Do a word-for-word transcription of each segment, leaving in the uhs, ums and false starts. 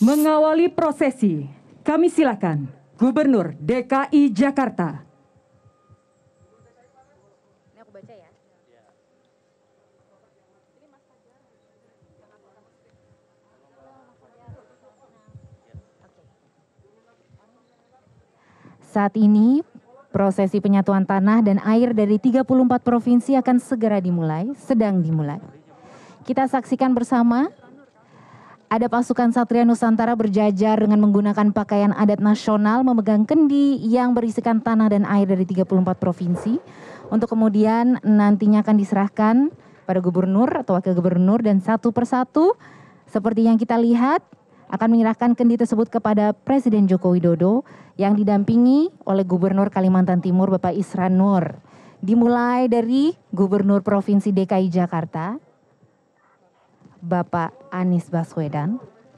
Mengawali prosesi, kami silakan Gubernur D K I Jakarta. Ini aku baca ya. Saat ini, prosesi penyatuan tanah dan air dari tiga puluh empat provinsi akan segera dimulai, sedang dimulai. Kita saksikan bersama. Ada pasukan Satria Nusantara berjajar dengan menggunakan pakaian adat nasional memegang kendi yang berisikan tanah dan air dari tiga puluh empat provinsi untuk kemudian nantinya akan diserahkan pada gubernur atau wakil gubernur dan satu persatu seperti yang kita lihat akan menyerahkan kendi tersebut kepada Presiden Joko Widodo yang didampingi oleh Gubernur Kalimantan Timur Bapak Isran Nur. Dimulai dari Gubernur Provinsi D K I Jakarta Bapak Anies Baswedan.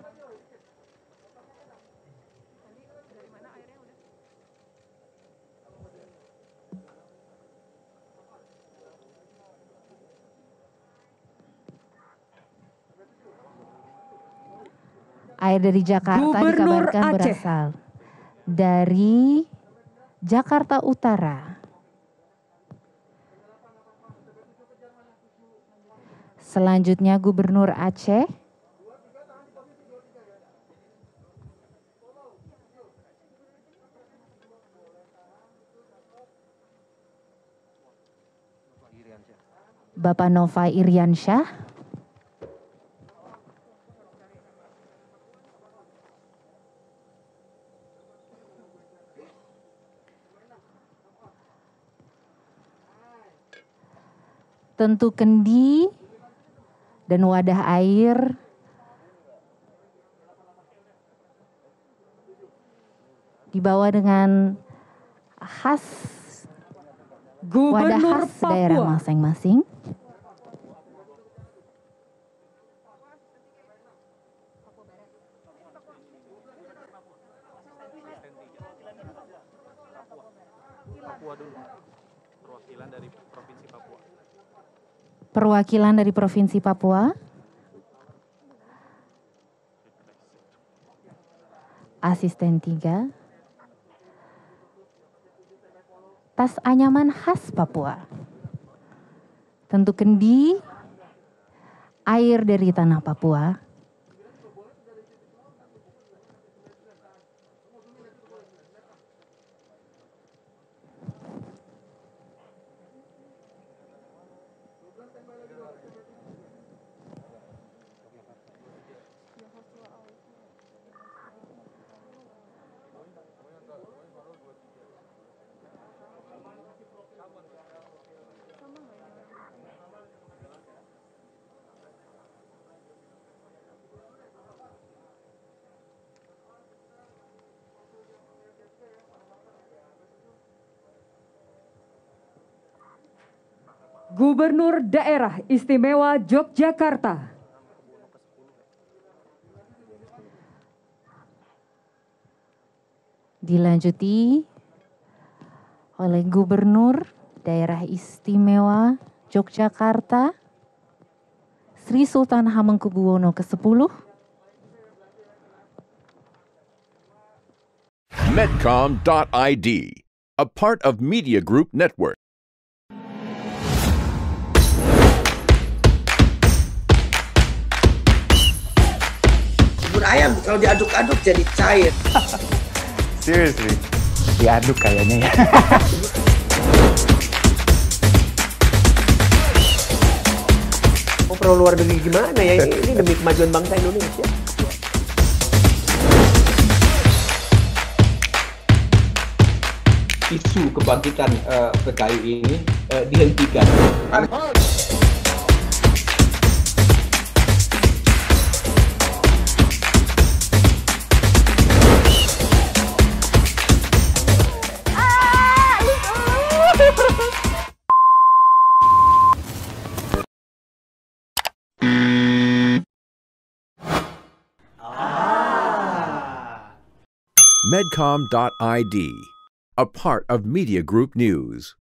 Air dari Jakarta Gubernur dikabarkan Aceh. berasal dari Jakarta Utara. Selanjutnya Gubernur Aceh. Bapak Nova Iriansyah. Tentu kendi dan wadah air dibawa dengan khas wadah Gubernur khas daerah Papua. masing-masing. Papua dulu, perwakilan dari Provinsi Papua. Perwakilan dari Provinsi Papua. Asisten tiga. Tas anyaman khas Papua. Tentu kendi, air dari tanah Papua. Gubernur Daerah Istimewa Yogyakarta. Dilanjuti oleh Gubernur Daerah Istimewa Yogyakarta Sri Sultan Hamengkubuwono kesepuluh. Medcom dot I D, a part of Media Group Network. Bubur ayam kalau diaduk-aduk jadi cair. Seriously, diaduk kayaknya ya. Mau perlu luar negeri gimana ya? Ini, ini demi kemajuan bangsa Indonesia. Isu kebangkitan uh, P K I ini uh, dihentikan. Medcom dot I D, a part of Media Group News.